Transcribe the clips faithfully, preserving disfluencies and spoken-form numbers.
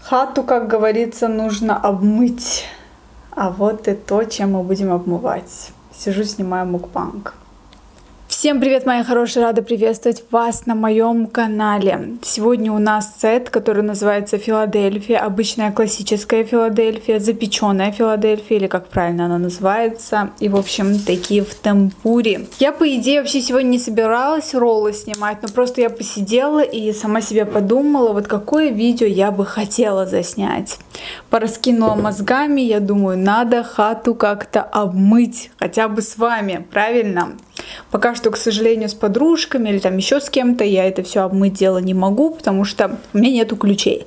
Хату, как говорится, нужно обмыть. А вот и то, чем мы будем обмывать. Сижу, снимаю мукбанг. Всем привет, мои хорошие! Рада приветствовать вас на моем канале. Сегодня у нас сет, который называется Филадельфия. Обычная классическая Филадельфия, запеченная Филадельфия, или как правильно она называется. И, в общем, такие в темпуре. Я, по идее, вообще сегодня не собиралась роллы снимать, но просто я посидела и сама себе подумала, вот какое видео я бы хотела заснять. Пораскинула мозгами, я думаю, надо хату как-то обмыть, хотя бы с вами, правильно? Пока что, к сожалению, с подружками или там еще с кем-то я это все обмыть дело не могу, потому что у меня нету ключей.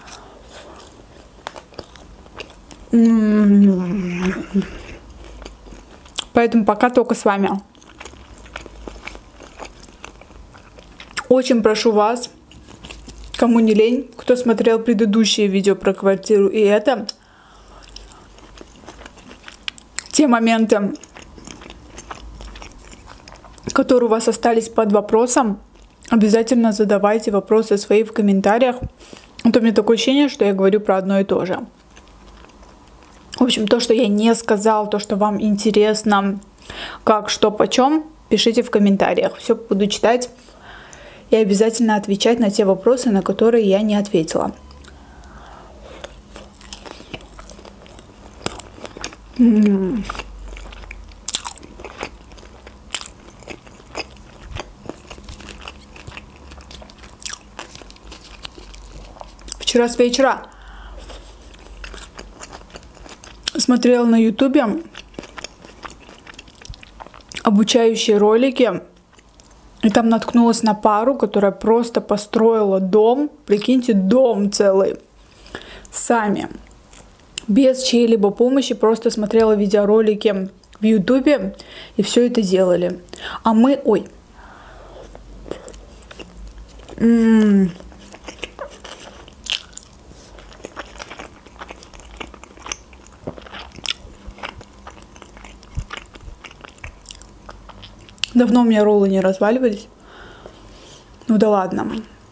Поэтому пока только с вами. Очень прошу вас, кому не лень, кто смотрел предыдущие видео про квартиру и это, те моменты, которые у вас остались под вопросом, обязательно задавайте вопросы свои в комментариях. А то у меня такое ощущение, что я говорю про одно и то же. В общем, то, что я не сказал, то, что вам интересно, как, что, почем, пишите в комментариях. Все буду читать и обязательно отвечать на те вопросы, на которые я не ответила. М-м-м. Вчера с вечера смотрела на ютубе обучающие ролики, и там наткнулась на пару, которая просто построила дом, прикиньте, дом целый, сами, без чьей-либо помощи, просто смотрела видеоролики в ютубе и все это делали. А мы, ой, м-м, давно у меня роллы не разваливались. Ну да ладно.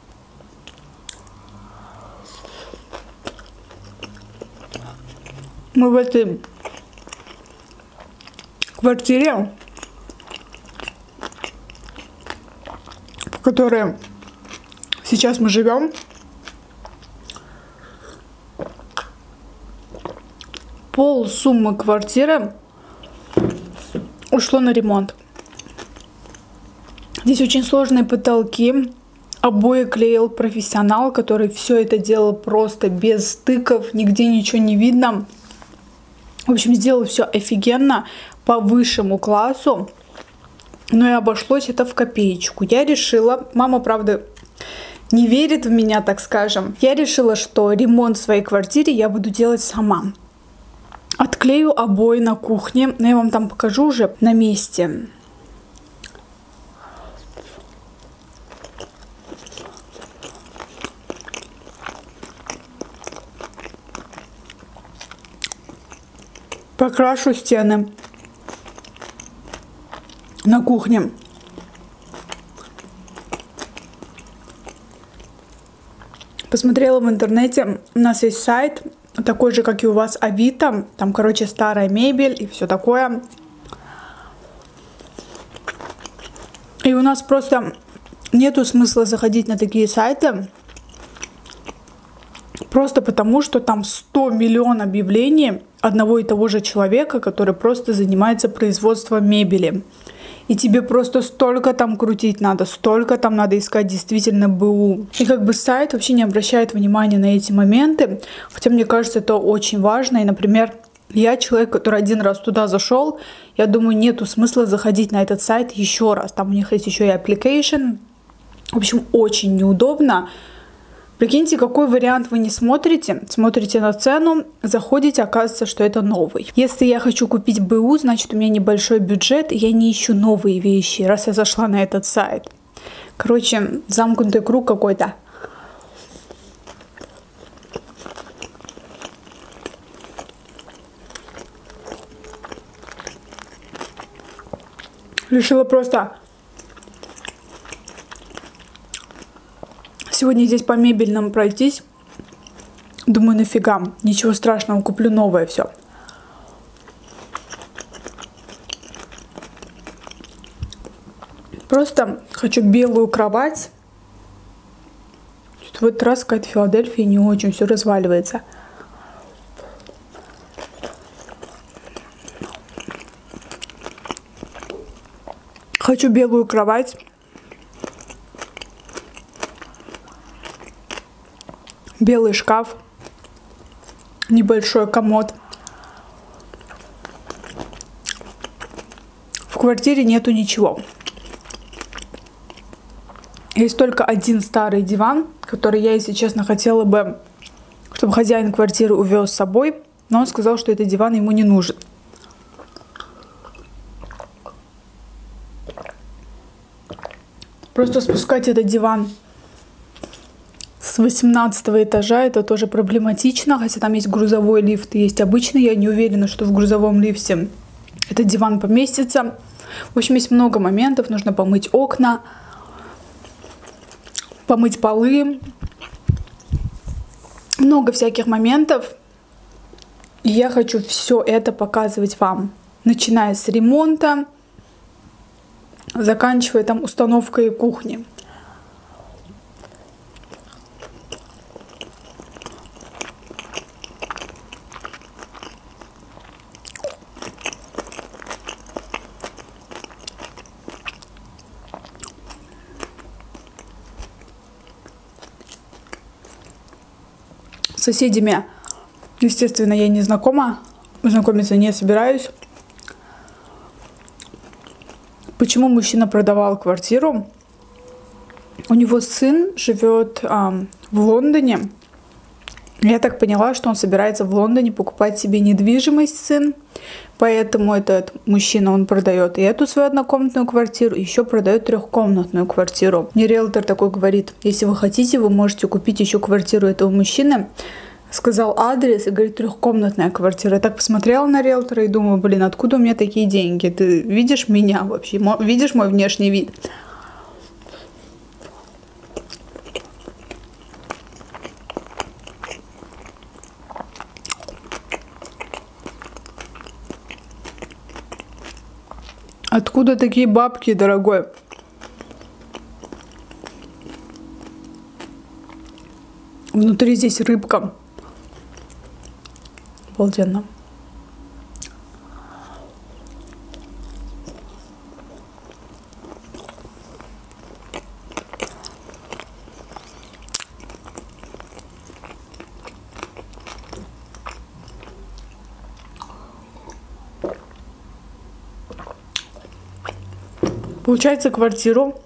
Мы в этой квартире, в которой сейчас мы живем, пол суммы квартиры ушло на ремонт. Здесь очень сложные потолки, обои клеил профессионал, который все это делал просто без стыков, нигде ничего не видно. В общем, сделал все офигенно, по высшему классу, но и обошлось это в копеечку. Я решила, мама, правда, не верит в меня, так скажем, я решила, что ремонт в своей квартире я буду делать сама. Отклею обои на кухне, но я вам там покажу уже на месте. Покрашу стены на кухне. Посмотрела в интернете, у нас есть сайт, такой же, как и у вас, Авито. Там, короче, старая мебель и все такое. И у нас просто нету смысла заходить на такие сайты. Просто потому, что там сто миллионов объявлений одного и того же человека, который просто занимается производством мебели. И тебе просто столько там крутить надо, столько там надо искать действительно БУ. И как бы сайт вообще не обращает внимания на эти моменты. Хотя мне кажется, это очень важно. И, например, я человек, который один раз туда зашел, я думаю, нету смысла заходить на этот сайт еще раз. Там у них есть еще и application. В общем, очень неудобно. Прикиньте, какой вариант вы не смотрите. Смотрите на цену, заходите, оказывается, что это новый. Если я хочу купить БУ, значит, у меня небольшой бюджет, и я не ищу новые вещи, раз я зашла на этот сайт. Короче, замкнутый круг какой-то. Решила просто сегодня здесь по мебельным пройтись. Думаю, нафига, ничего страшного, куплю новое все. Просто хочу белую кровать. В этот раз какая-то Филадельфия не очень, все разваливается. Хочу белую кровать. Белый шкаф. Небольшой комод. В квартире нету ничего. Есть только один старый диван, который я, если честно, хотела бы, чтобы хозяин квартиры увез с собой, но он сказал, что этот диван ему не нужен. Просто спускать этот диван с восемнадцатого этажа, это тоже проблематично, хотя там есть грузовой лифт и есть обычный. Я не уверена, что в грузовом лифте этот диван поместится. В общем, есть много моментов. Нужно помыть окна, помыть полы. Много всяких моментов. И я хочу все это показывать вам, начиная с ремонта, заканчивая там установкой кухни. С соседями, естественно, я не знакома, знакомиться не собираюсь. Почему мужчина продавал квартиру? У него сын живет а, в Лондоне. Я так поняла, что он собирается в Лондоне покупать себе недвижимость, сын. Поэтому этот мужчина, он продает и эту свою однокомнатную квартиру, и еще продает трехкомнатную квартиру. Мне риэлтор такой говорит: если вы хотите, вы можете купить еще квартиру этого мужчины. Сказал адрес и говорит: трехкомнатная квартира. Я так посмотрела на риэлтора и думаю: блин, откуда у меня такие деньги? Ты видишь меня вообще? Видишь мой внешний вид? Откуда такие бабки, дорогой? Внутри здесь рыбка. Обалденно. Получается, квартиру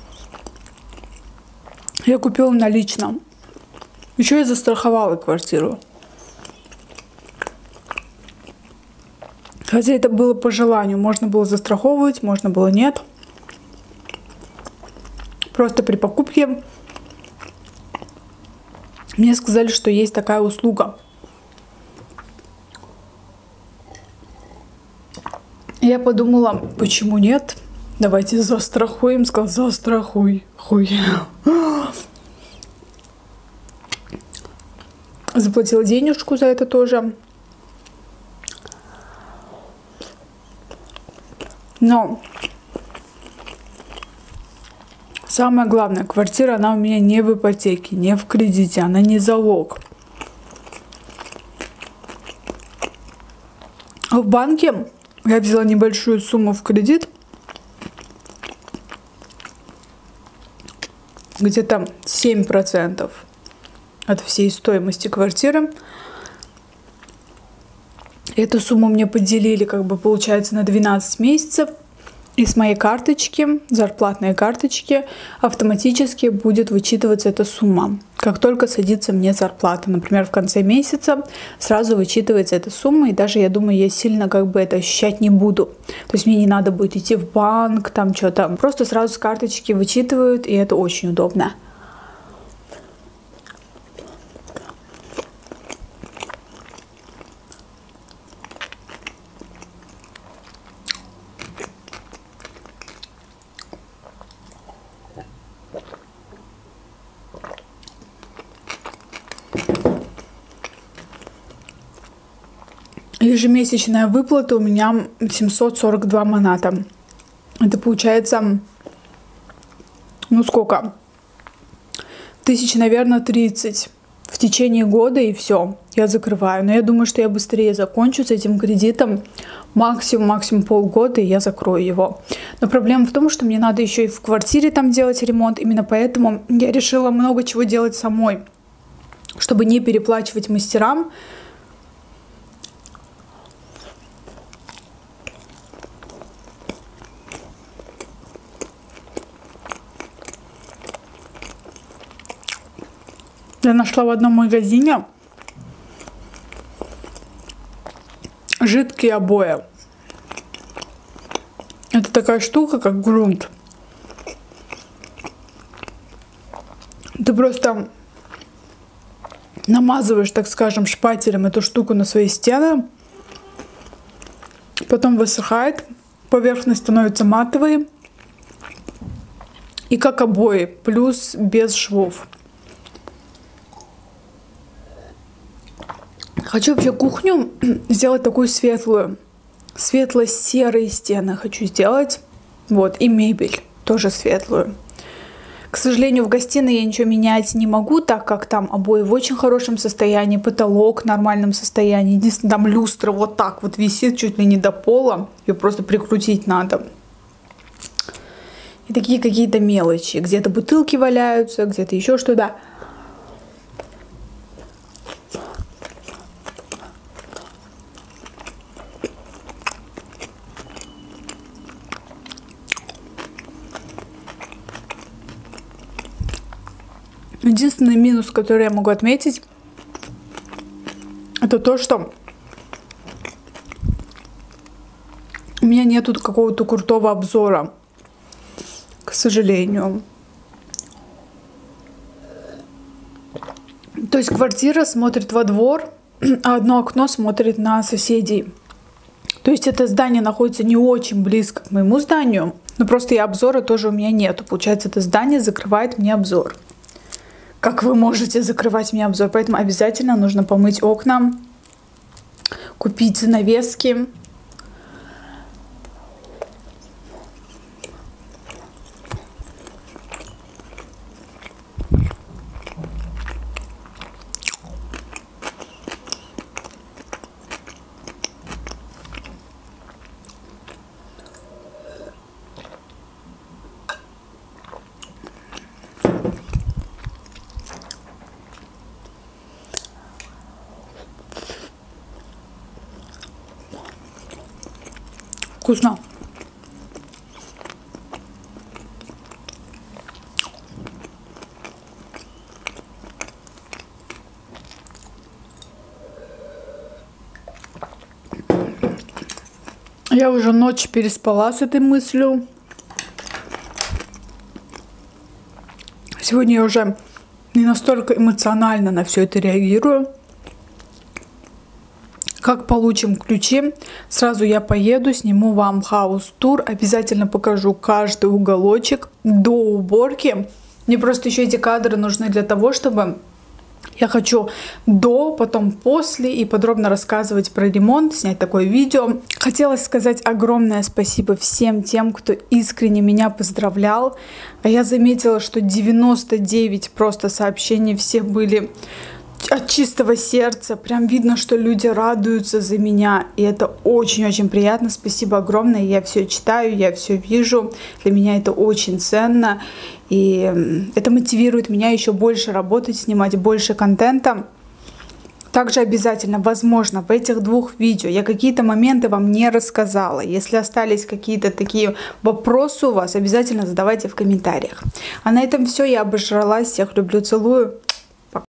я купила наличным. Еще я застраховала квартиру. Хотя это было по желанию. Можно было застраховывать, можно было нет. Просто при покупке мне сказали, что есть такая услуга. Я подумала, почему нет? Давайте застрахуем. Сказал: застрахуй. Хуй. Заплатила денежку за это тоже. Но самое главное, квартира, она у меня не в ипотеке, не в кредите, она не залог. В банке я взяла небольшую сумму в кредит. Где-то семь процентов от всей стоимости квартиры. Эту сумму мне поделили, как бы, получается, на двенадцать месяцев. И с моей карточки, зарплатной карточки, автоматически будет вычитываться эта сумма. Как только садится мне зарплата, например, в конце месяца, сразу вычитывается эта сумма. И даже, я думаю, я сильно как бы это ощущать не буду. То есть мне не надо будет идти в банк, там что-то. Просто сразу с карточки вычитывают, и это очень удобно. ежемесячная выплата у меня семьсот сорок два маната. Это получается, ну сколько? Тысяч, наверное, тридцать в течение года, и все, я закрываю. Но я думаю, что я быстрее закончу с этим кредитом. Максимум, максимум полгода, и я закрою его. Но проблема в том, что мне надо еще и в квартире там делать ремонт. Именно поэтому я решила много чего делать самой, чтобы не переплачивать мастерам. Я нашла в одном магазине жидкие обои. Это такая штука, как грунт. Ты просто намазываешь, так скажем, шпателем эту штуку на свои стены. Потом высыхает, поверхность становится матовой. И как обои, плюс без швов. Хочу вообще кухню сделать такую светлую. Светло-серые стены хочу сделать. Вот, и мебель тоже светлую. К сожалению, в гостиной я ничего менять не могу, так как там обои в очень хорошем состоянии, потолок в нормальном состоянии. Единственное, там люстра вот так вот висит чуть ли не до пола. Ее просто прикрутить надо. И такие какие-то мелочи. Где-то бутылки валяются, где-то еще что-то. Единственный минус, который я могу отметить, это то, что у меня нету какого-то крутого обзора, к сожалению. То есть квартира смотрит во двор, а одно окно смотрит на соседей. То есть это здание находится не очень близко к моему зданию, но просто и обзора тоже у меня нету. Получается, это здание закрывает мне обзор. Как вы можете закрывать мне обзор? Поэтому обязательно нужно помыть окна, купить занавески. Вкусно. Я уже ночь переспала с этой мыслью. Сегодня я уже не настолько эмоционально на все это реагирую. Как получим ключи, сразу я поеду, сниму вам хаус-тур, обязательно покажу каждый уголочек до уборки. Мне просто еще эти кадры нужны для того, чтобы я хочу до, потом после и подробно рассказывать про ремонт, снять такое видео. Хотелось сказать огромное спасибо всем тем, кто искренне меня поздравлял. А я заметила, что девяносто девять просто сообщений все были от чистого сердца. Прям видно, что люди радуются за меня. И это очень-очень приятно. Спасибо огромное. Я все читаю, я все вижу. Для меня это очень ценно. И это мотивирует меня еще больше работать, снимать больше контента. Также обязательно, возможно, в этих двух видео я какие-то моменты вам не рассказала. Если остались какие-то такие вопросы у вас, обязательно задавайте в комментариях. А на этом все. Я обожралась. Всех люблю, целую.